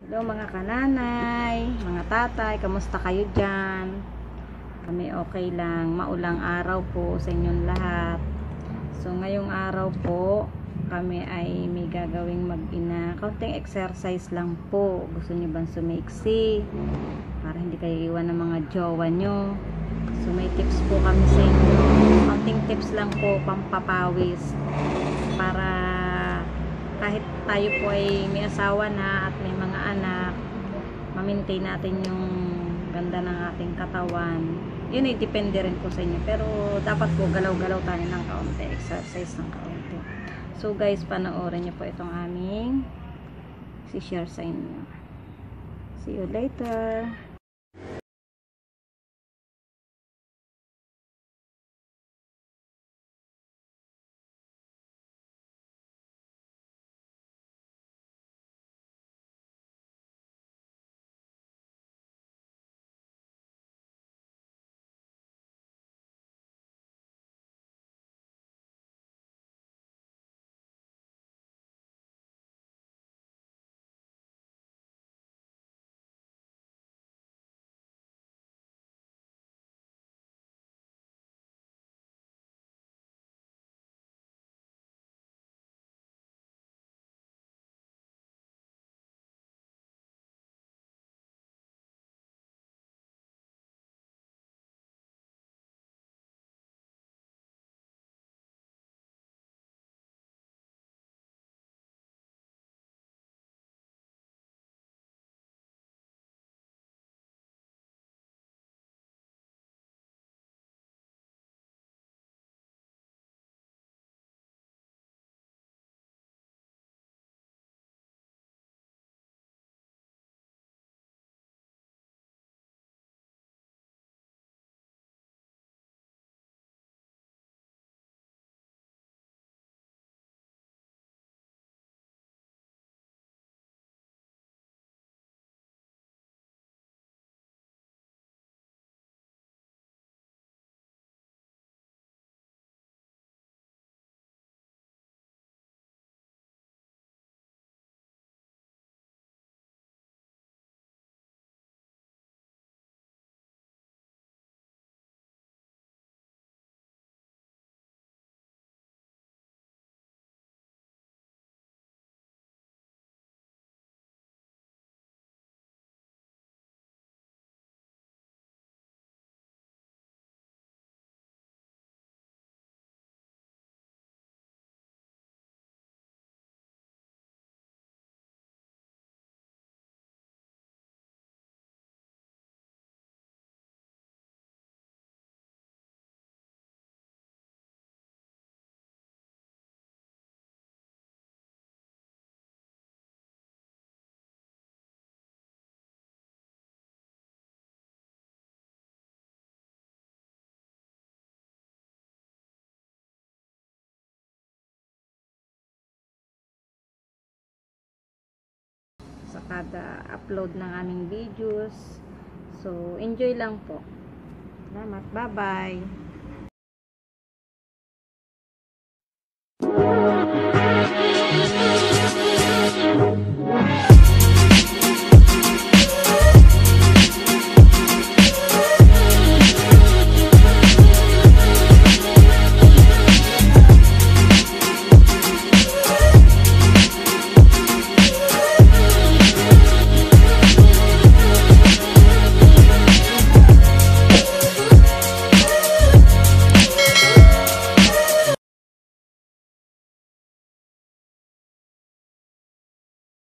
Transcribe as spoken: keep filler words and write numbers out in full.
Hello mga kananay, mga tatay, kamusta kayo dyan? Kami okay lang, maulang araw po sa inyong lahat. So ngayong araw po, kami ay may gagawing mag-ina, kaunting exercise lang po. Gusto niyo bang sumiksi? Para hindi kayo iwan ng mga jowa nyo. So may tips po kami sa inyo. Kaunting tips lang po, pampapawis. Para kahit tayo po ay may asawa na at may mga anak, ma-maintain natin yung ganda ng ating katawan. Yun ay depende rin po sa inyo, pero dapat po galaw-galaw tayo ng kaunti, exercise ng kaunti. So guys, panoorin nyo po itong aming si-share sa inyo. See you later. Sa kada upload ng aming videos. So, enjoy lang po. Salamat. Bye-bye.